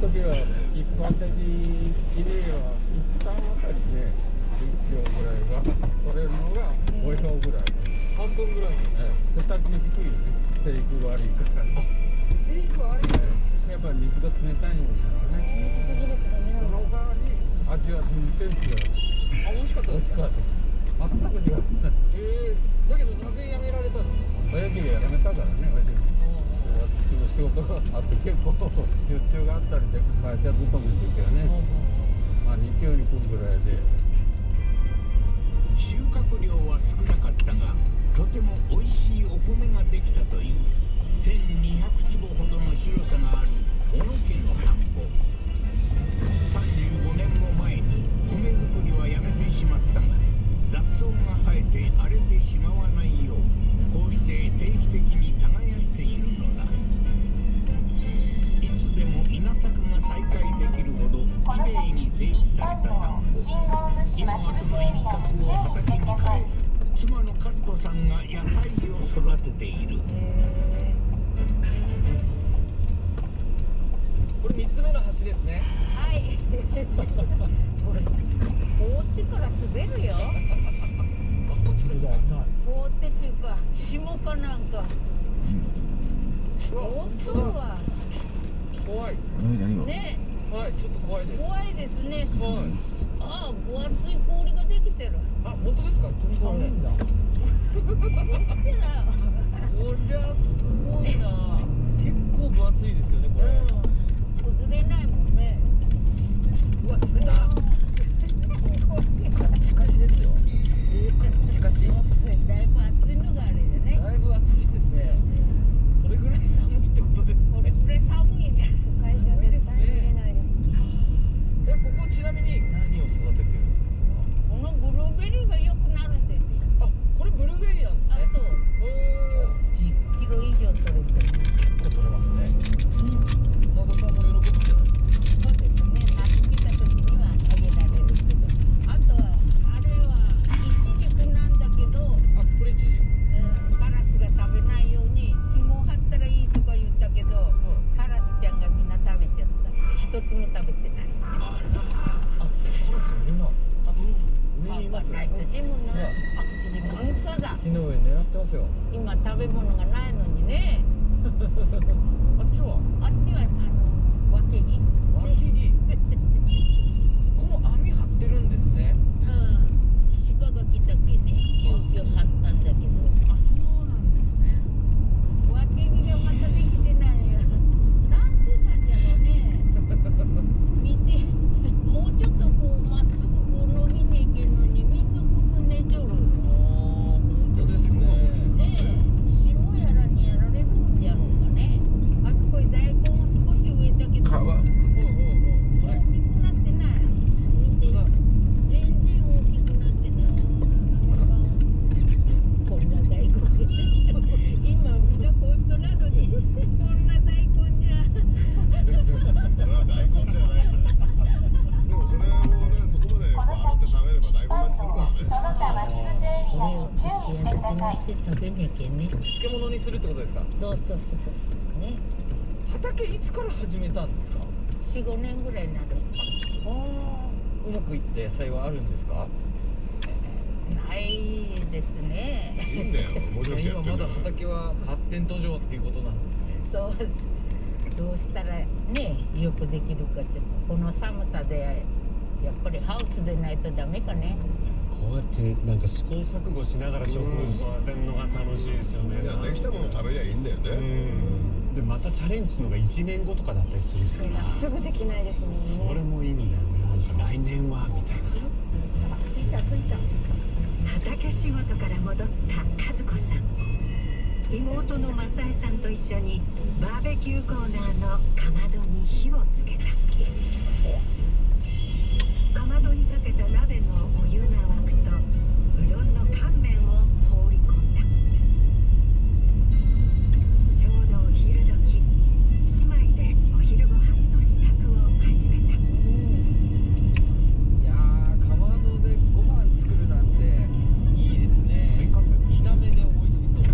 時は一般的には一旦あたりで10票ぐらいが取れるのが5票ぐらい、 半分ぐらい。 背丈の低いよね、生育が悪いから。 生育悪い。 やっぱり水が冷たいんだろうね。 冷たすぎるとダメなそのの。 代わり味は全然違う。 あ、美味しかった美味しですか。 かったです。全く違う。 だけどなぜやめられたんですか。 親父がやらめたからね、親父も。私も仕事があって結構出張があったりで会社勤めの時はね、まあ日曜に来るぐらいで。 収穫量は少なかったが、とても美味しいお米ができたという1200坪ほどの広さがある小野家の田んぼ。35年も前に米作りはやめてしまったが、雑草が生えて荒れてしまわないよう、こうして定期的に耕しているのだ。いつでも稲作が再開できるほどきれいに整地された田んぼ。 信号無視待ち伏せエリアに注意してください。 妻の和子さんが野菜を育てている。 これ3つ目の橋ですね。 はい。これ凍ってから滑るよ。 あ、本当ですか。 凍ってっていうか霜かなんか。音は怖い。 ね、 はい、ちょっと怖いです。 怖いですね。 はい。 ああ、分厚い氷ができてる。 あ、本当ですか。富さんね。 こりゃすごいな。結構分厚いですよね、これ。 崩れないもんね。 うわ、冷た。カチカチですよ。カチカチ。 だいぶ厚いのがあれだね。 だいぶ暑いですね。それぐらい寒いってことですね。 これぐらい寒いね。 都会じゃ絶対見れないです。 ここちなみに何を育ててるんですか。 このブルーベリーが良くなるんですよ。 あ、これブルーベリーなんですね。 あ、そう。10キロ以上取れてる。 結構取れますね。マドさんも喜ぶんじゃないですか。 そうですね。夏来た時にはあげられるけど。あとはあれはイチジクなんだけど、 あ、これイチジク。 カラスが食べないように紐張ったらいいとか言ったけど、カラスちゃんがみんな食べちゃった。一つも食べてない。 あ、カラスみんな。あ、上にいますよ。 欲しいもんな。 ね本当だ。 木の上狙ってますよ。 今食べ物がないのにね。 あっちは。 あっちはわけぎ。 わけぎ。ここも網張ってるんですね。 鹿が来たけね、急遽張ったんだけど。 あ、そうなんですね。 わけぎがまたできてないよ。なんでなんじゃろうね。見て、もうちょっとこうまっすぐこう伸びにいけるのに、みんなこの寝ちょる。 本当ですね。 ねえ、霜やらにやられるんじゃろうかね。あそこに大根も少し植えたけど。 これ。 大きくなってない。見て。全然大きくなってない。こんな大根。今みんなこうとなのに、こんな大根じゃ。 それは大根じゃないんだよ。でもそれをね、そこまでバーって食べれば大根の味するからね。 その他待ち伏せエリアに注意してください。食べなきゃね。 漬物にするってことですか。 そうそうそうそう。ね。 畑いつから始めたんですか。 4、5年ぐらいになる。 うまくいった野菜はあるんですか。 ないですね。 いいんだよ。もうちょっとや今まだってんだよ。 畑は発展途上っていうことなんですね。 そうです。どうしたらねよくできるか、ちょっとこの寒さでやっぱりハウスでないとダメかね。 こうやってなんか試行錯誤しながら植物育てるのが楽しいですよね。 いや、できたもの食べりゃいいんだよね。 でまたチャレンジするのが1年後とかだったりするじゃん。 すぐできないですもんね。 それもいいんだよね。なんか来年はみたいなさ。 着いた着いた。 畑仕事から戻った和子さん。妹の正江さんと一緒にバーベキューコーナーのかまどに火をつけた。かまどにかけた鍋のお湯が沸くと、うどんの乾麺を放り込んだ。ちょうどお昼時、姉妹でお昼ご飯の支度を始めた。 いやー、かまどでご飯作るなんていいですね。見た目で美味しそうです。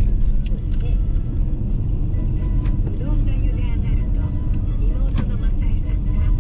うどんが茹で上がると、妹の正江さんが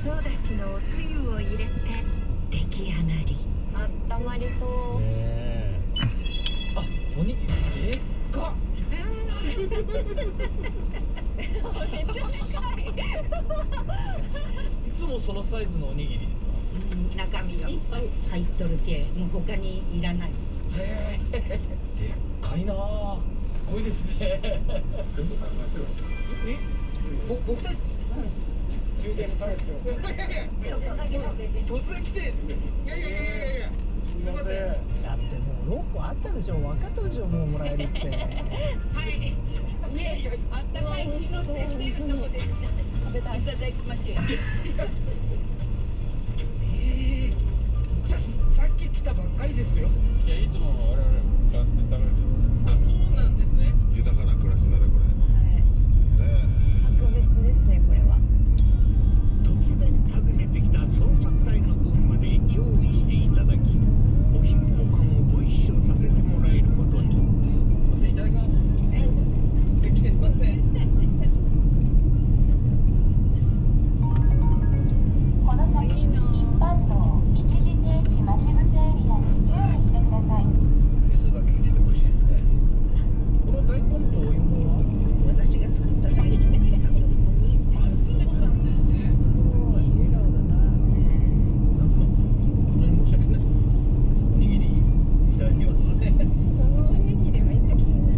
ソだしのおつゆを入れて出来上がり。 あったまりそう。 あ、おにぎりでっか。いつもそのサイズのおにぎりですか？ 中身がいっぱい入っとるけ、もう他にいらない。 へえ、でっかいなあ。すごいですね。え、僕たち突然来て、いや、すいません。 だってもう6個あったでしょ。分かったでしょ、もうもらえるって。 はい。ね、あったかい日の出てるとこで食べたいただきましょう。 僕たちさっき来たばっかりですよ。 いやいつも我々買って食べる。 あ、そうなんですね。 豊かな暮らしだねこれ。ね格別ですね、これは。 突然訪ねてきた捜索隊の分まで用意していただき、お昼ご飯をご一緒させてもらえることに。 すいません、いただきます。突然来てすいません。 この先一般道一時停止待ち伏せエリアに注意してください。 柚子が効いてて美味しいですね。この大根とお芋は私が取っただけであ、そうなんですね。 笑顔だな。 本当に申し訳ないです。おにぎりいただきますね。 そのおにぎりめっちゃ気になる。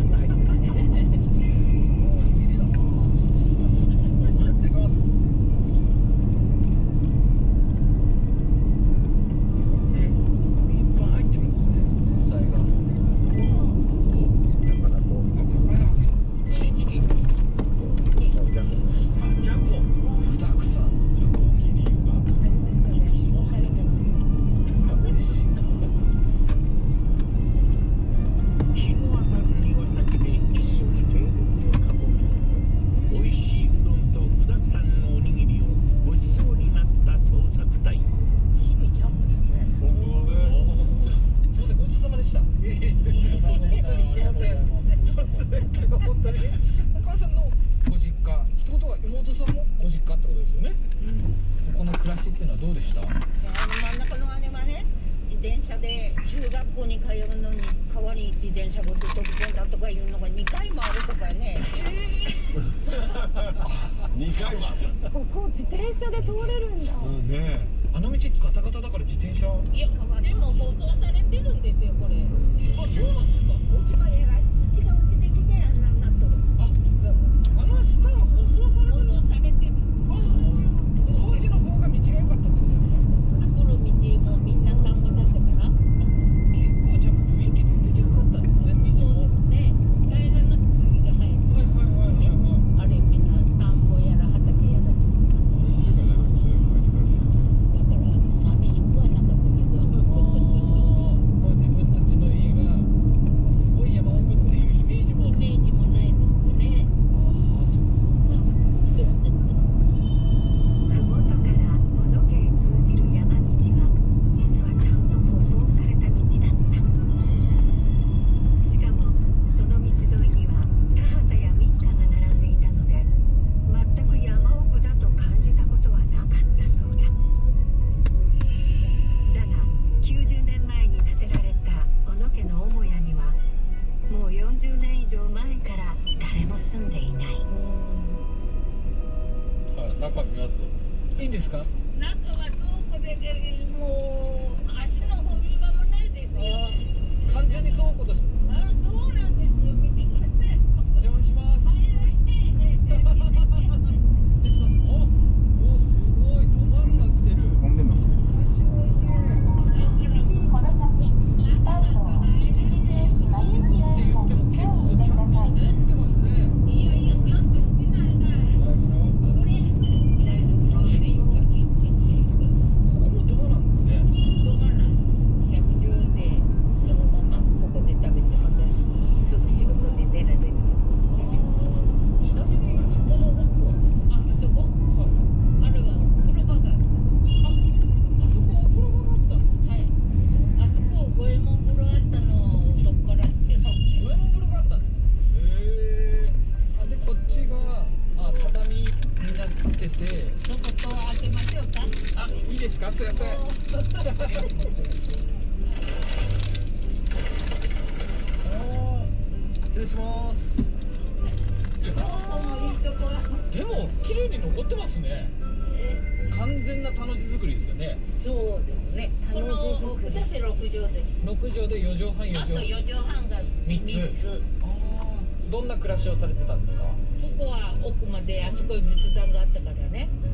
いただきます。いっぱい入ってるんですね。野菜が。 だからこうじゃこたくさん。 じゃあ大きい理由がありましたね。分かれてますね。 日の当たる庭先で一緒にテーブルを囲み、美味しいうどんと具だくさんのおにぎりをごちそうになった捜索隊。 日々キャンプですね。 すみません、ごちそうさまでした。すみません。突然けど本当に。お母さんのご実家ってことは妹さんもご実家ってことですよね。ここの暮らしっていうのはどうでした？ 真ん中の姉はね、自転車で中学校に通うのに川に自転車ごと飛び込んだとかいうのが2回もあるとかね。 2回もあった。 ここ自転車で通れるんだ。 うんねあの道ガタガタだから自転車。 いや、でも舗装されてるんですよ、これ。 あ、そうなんですか。 落ち葉やら土が落ちてきてあんなになっとる。 あの下は舗装されて舗るんですか。 装されてる。 当時の方が道が良かったってことですか。 来る道もみんな田んぼだったから。 結構じゃあ雰囲気全然違かったんですね。道そうも。 ですね。平らな杉が生えてる。あれみんな田んぼやら畑やら。だから寂しくはなかったけど。 そう自分たちの家がすごい山奥っていうイメージも。 イメージもないですよね。 ああ、そうなんですね。 麓から小野家へ通じる山道は実はちゃんと舗装された道だった。しかもその道沿いには田畑や民家が並んでいたので、全く山奥だと感じたことはなかったそうだ。だが90年前に建てられた小野家の母屋にはもう40年以上前から誰も住んでいない。 はい、中見ます。 いいんですか。 中は倉庫でもう足の踏み場もないですよ。 完全に倉庫として。 あ、そうなんですよ。見てください。 お邪魔します。 入らして。 失礼します。お、すごい土間になってる。昔の家。 この先一般道一時停止待ち伏せエリアに注意してください。 持ってますね。 いやいや、ちゃんとしてないな。これ、台所っていうかキッチンっていうか、 ここも土間なんですね。 ど真ん中110でそのままここで食べてまたすぐ仕事で出られる。 か？すいません。失礼します。でも綺麗に残ってますね。完全な田の字作りですよね。 そうですね。この奥だけ6畳で。 6畳で4畳半4 あと畳。 4畳半が 3 3 つ。 つ。 どんな暮らしをされてたんですか？ ここは奥まであそこに仏壇があったからね。